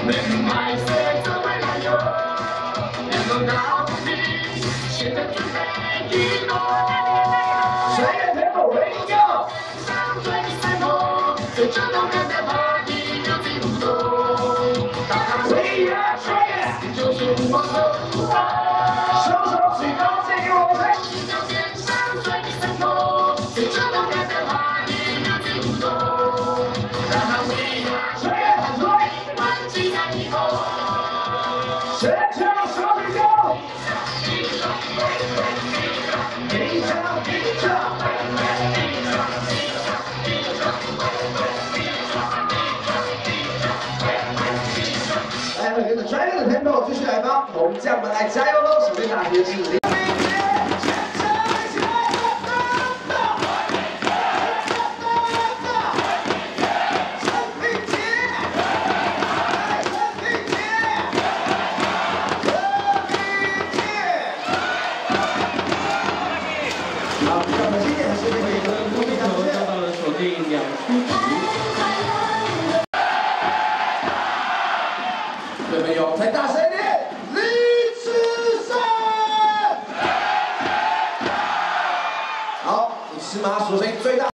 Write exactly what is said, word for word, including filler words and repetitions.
明白随着未来有，两种道理，现在准备移动。谁也别不回头，上最闪躲，最主动人的话题有进步动。大家谁也谁也就是我的目标，手手举高这个我们。一条线上最闪躲，最主动人的话题有进步动。大家谁也谁也很对，万几年以后。 全场手举高，一场一场一场，来，跟着专业的 tempo 继续来吧，红将们来加油喽！首先打的是林。 好，让我们今天是那个公益大球得到了锁定两出局。对朋友，再大声一点，李志胜。好，你是马所声最大。